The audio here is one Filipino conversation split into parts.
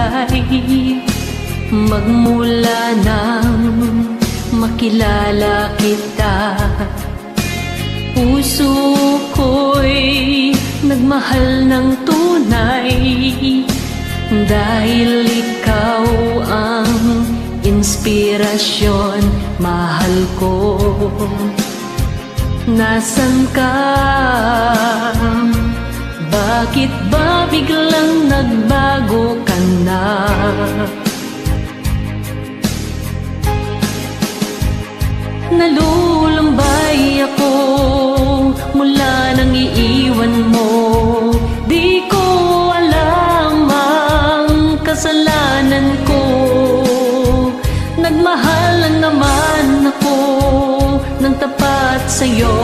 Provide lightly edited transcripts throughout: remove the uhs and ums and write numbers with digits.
buhay. Magmula nang makilala kita, puso ko'y nagmahal ng tunay, dahil ikaw ang inspirasyon, mahal ko. Nasaan ka? Bakit ba biglang nagbago ka na? Nalulumbay ako mula nang iiwan mo. Di ko alam ang kasalanan ko. Nagmahal lang naman ako ng tapat sa'yo.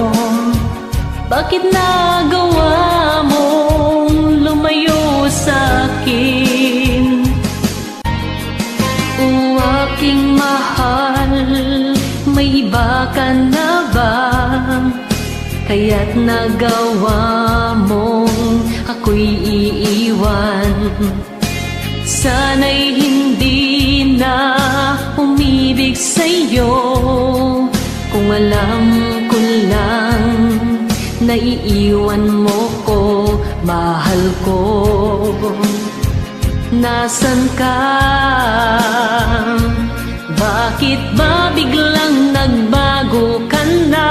Bakit nagawa mong lumayo sa'kin? O aking mahal, may iba ka na ba? Kaya't nagawa mong ako'y iiwan. Sana'y hindi na umibig sa'yo, kung alam ko lang naiiwan mo ko, mahal ko. Nasaan ka? Bakit ba biglang nagbago ka na?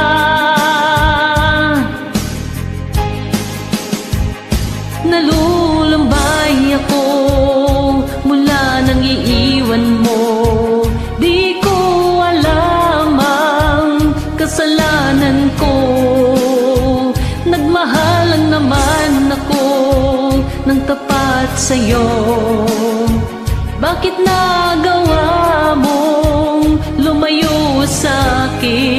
Nalulumbay ako mula nang iiwan mo. Di ko alam ang kasalanan ko. Nagmahal lang naman ako ng tapat sa'yo. Bakit nagawa mong lumayo sa'kin?